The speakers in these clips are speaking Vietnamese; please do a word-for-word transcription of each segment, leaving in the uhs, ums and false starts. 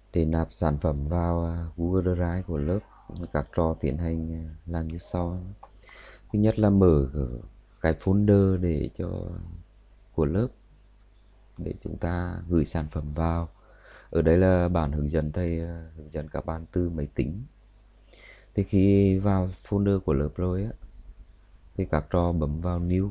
Để nạp sản phẩm vào à, Google Drive của lớp, các trò tiến hành à, làm như sau. Thứ nhất là mở cái folder để cho của lớp để chúng ta gửi sản phẩm vào. Ở đây là bản hướng dẫn thầy à, hướng dẫn các bạn từ máy tính. Thì khi vào folder của lớp rồi á, thì các trò bấm vào New,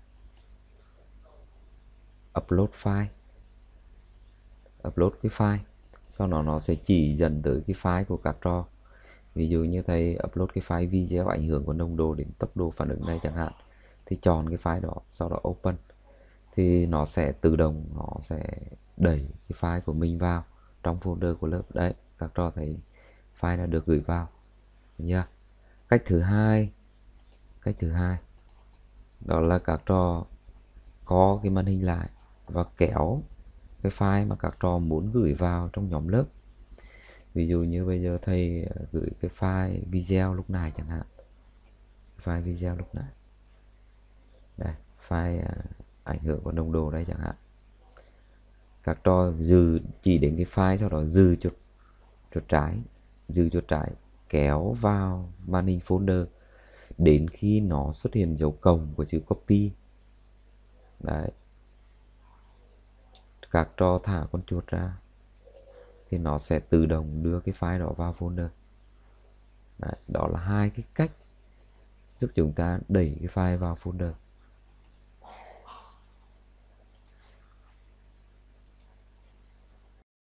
Upload file, upload cái file. Sau đó nó sẽ chỉ dẫn tới cái file của các trò. Ví dụ như thầy upload cái file video ảnh hưởng của nồng độ đến tốc độ phản ứng này chẳng hạn, thì chọn cái file đó, sau đó open, thì nó sẽ tự động nó sẽ đẩy cái file của mình vào trong folder của lớp. Đấy, các trò thấy file đã được gửi vào nha. Cách thứ hai, cách thứ hai đó là các trò có cái màn hình lại và kéo cái file mà các trò muốn gửi vào trong nhóm lớp. Ví dụ như bây giờ thầy gửi cái file video lúc này chẳng hạn, file video lúc này đây, file à, ảnh hưởng của nồng độ đây chẳng hạn. Các trò dư chỉ đến cái file, sau đó dư chuột chuột trái, dư chuột trái kéo vào màn hình folder đến khi nó xuất hiện dấu cộng của chữ copy. Đấy, các trò thả con chuột ra thì nó sẽ tự động đưa cái file đó vào folder. Đấy, đó là hai cái cách giúp chúng ta đẩy cái file vào folder.